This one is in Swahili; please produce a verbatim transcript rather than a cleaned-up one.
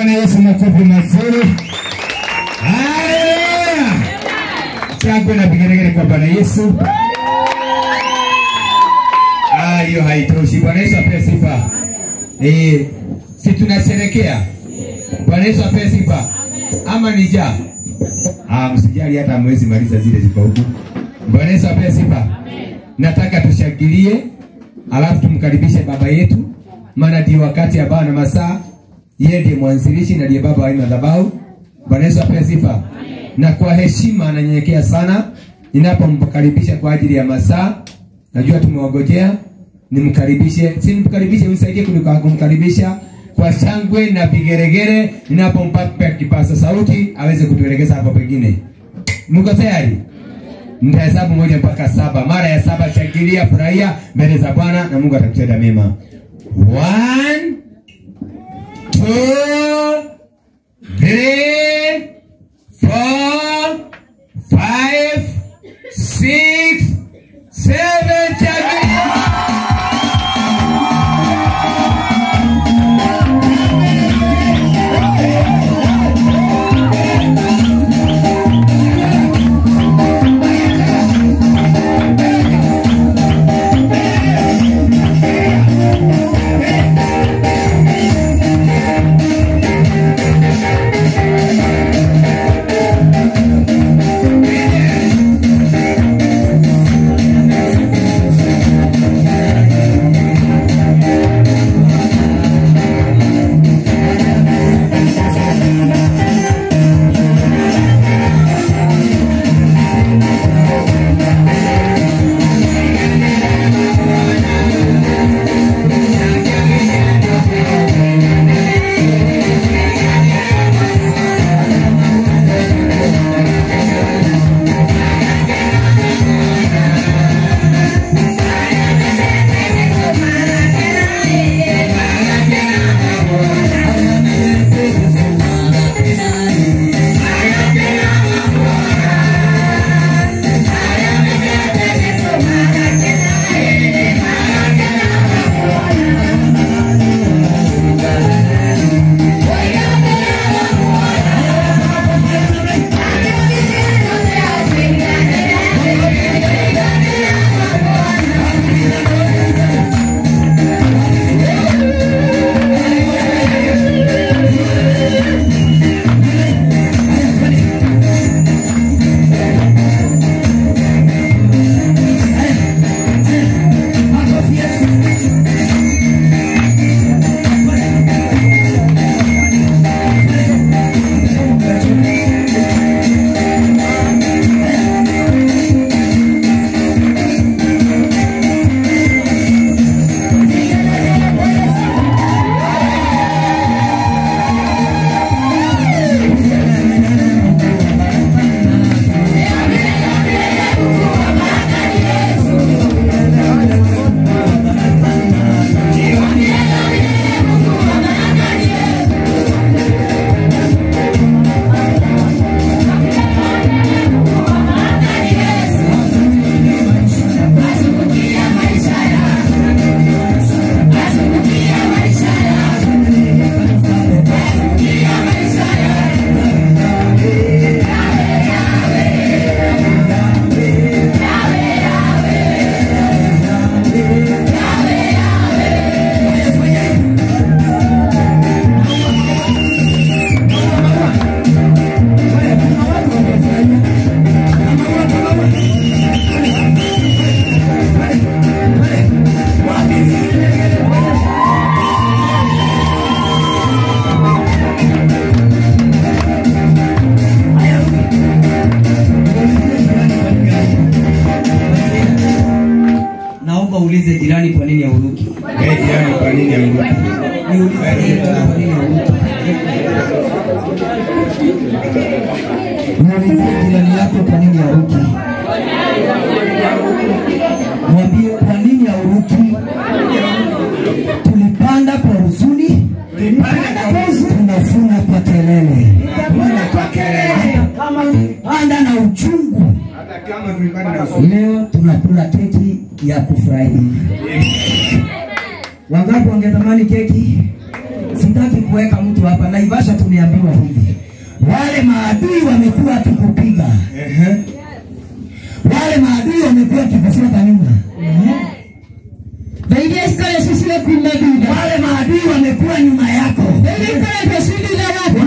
Bwana Yesu makofi mazuri. Haleluya. Chakwe na vigeregere kwa Bwana Yesu. Ah, hiyo haitoshi. Bwana Yesu apewe sifa. Eh, si tunasherehekea. Bwana Yesu apewe sifa. Ama nija. Ah, msijali hata mwezi maliza zile ziko huko. Bwana Yesu apewe sifa. Nataka tushangilie, alafu tumkaribishe baba yetu, maana ndio wakati ambao na masaa, yeye ndiye mwanzilishi na ndiye baba wa madhabahu. Bwana Yesu apewe sifa. Na kwa heshima na nyenyekea sana ninapomkaribisha kwa ajili ya masaa. Najua tumewagojea, nimkaribishe, si nimkaribishe unisaidie kumkaribisha kwa shangwe na vigeregere ninapompa kipaza sauti aweze kutuelekeza hapo pengine. Mko tayari? Nitahesabu moja mpaka saba. Mara ya saba shangilia, furahia mbele za Bwana na Mungu atakutenda mema. One, two, three, four, five, six, seven. Shangilia. Uulize jirani kwa nini hauruki. Eh, jirani kwa nini hauruki? Niulize kwa nini hauruki. Muulize jirani yako kwa nini hauruki. Mwambie kwa nini hauruki. Tulipanda kwa huzuni, tulipanda kwa huzuni, tunafuna kwa kelele. Tunafuna kwa kelele. Kama panda na uchungu. Hata kama tulipanda na uchungu. Leo tunakula keki ya kufurahia. Wangapi wangetamani keki? Sitaki kuweka mtu mtu hapa Naivasha tumeambiwa hivi. Wale maadui wamekuwa wakikupiga. Ehe. Wale maadui wamekuwa wakikufuata nyuma. Baidie skole sisi le kumbe. Wale maadui wamekuwa nyuma yako. Baidie skole sisi le wapi?